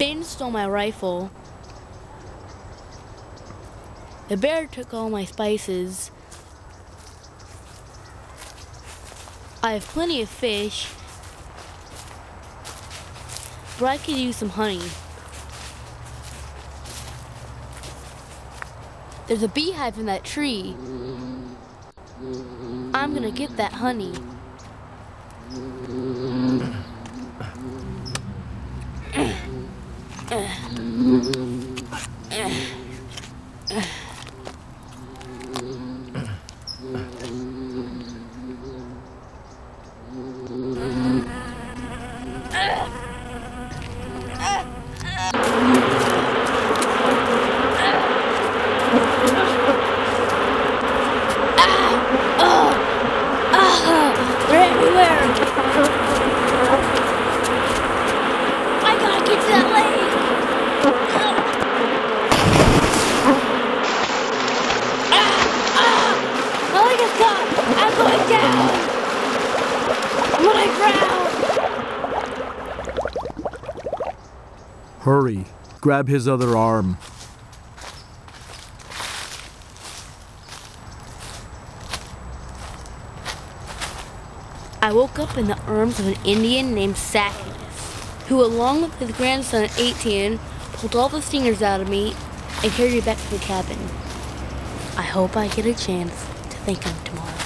Ben stole my rifle. The bear took all my spices. I have plenty of fish, but I could use some honey. There's a beehive in that tree. I'm gonna get that honey. They're everywhere. I gotta get to that lake. My leg is caught. I'm going down. I'm gonna drown. Hurry, grab his other arm. I woke up in the arms of an Indian named Zacchaeus, who along with his grandson at 18, pulled all the stingers out of me and carried me back to the cabin. I hope I get a chance to thank him tomorrow.